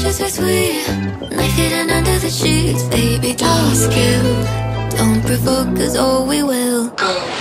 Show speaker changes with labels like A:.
A: just as sweet. Knife hidden under the sheets, baby, don't skill. Don't provoke, cause oh we will.